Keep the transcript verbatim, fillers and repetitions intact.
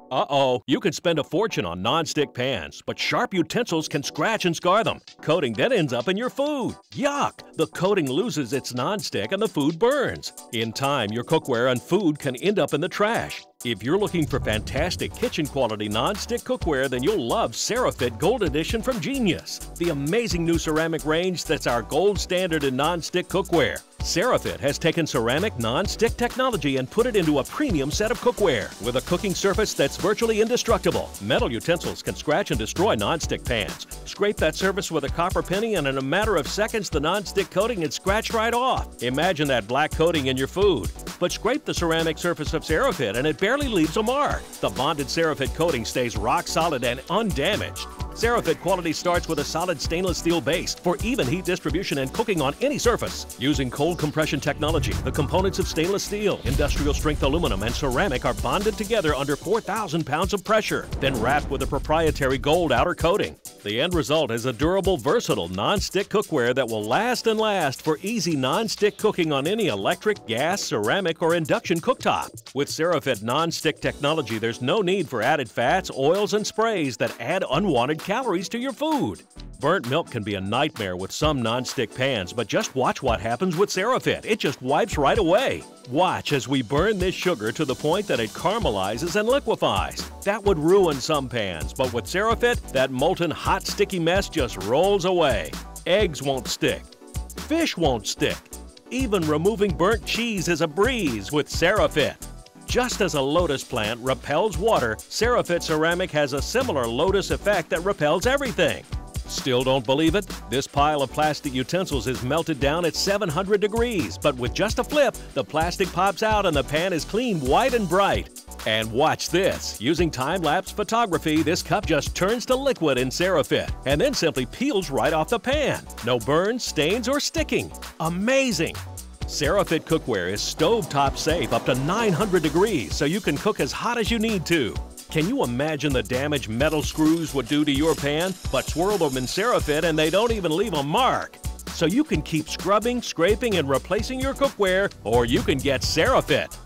Uh-oh, you could spend a fortune on non-stick pans, but sharp utensils can scratch and scar them. Coating then ends up in your food. Yuck! The coating loses its non-stick and the food burns. In time, your cookware and food can end up in the trash. If you're looking for fantastic kitchen-quality non-stick cookware, then you'll love CeraFit Gold Edition from Genius, the amazing new ceramic range that's our gold standard in non-stick cookware. CeraFit has taken ceramic non-stick technology and put it into a premium set of cookware with a cooking surface that's virtually indestructible. Metal utensils can scratch and destroy non-stick pans. Scrape that surface with a copper penny and in a matter of seconds the non-stick coating is scratched right off. Imagine that black coating in your food. But scrape the ceramic surface of CeraFit and it barely leaves a mark. The bonded CeraFit coating stays rock solid and undamaged. CeraFit quality starts with a solid stainless steel base for even heat distribution and cooking on any surface. Using cold compression technology, the components of stainless steel, industrial strength aluminum, and ceramic are bonded together under four thousand pounds of pressure, then wrapped with a proprietary gold outer coating. The end result is a durable, versatile, non-stick cookware that will last and last for easy non-stick cooking on any electric, gas, ceramic, or induction cooktop. With CeraFit non-stick technology, there's no need for added fats, oils, and sprays that add unwanted calories to your food. Burnt milk can be a nightmare with some non-stick pans, but just watch what happens with CeraFit. It just wipes right away. Watch as we burn this sugar to the point that it caramelizes and liquefies. That would ruin some pans, but with CeraFit, that molten hot sticky mess just rolls away. Eggs won't stick. Fish won't stick. Even removing burnt cheese is a breeze with CeraFit. Just as a lotus plant repels water, CeraFit ceramic has a similar lotus effect that repels everything. Still don't believe it? This pile of plastic utensils is melted down at seven hundred degrees, but with just a flip, the plastic pops out and the pan is clean, white, and bright. And watch this. Using time-lapse photography, this cup just turns to liquid in CeraFit and then simply peels right off the pan. No burns, stains, or sticking. Amazing! CeraFit cookware is stovetop safe up to nine hundred degrees, so you can cook as hot as you need to. Can you imagine the damage metal screws would do to your pan? But swirl them in CeraFit and they don't even leave a mark. So you can keep scrubbing, scraping, and replacing your cookware, or you can get CeraFit.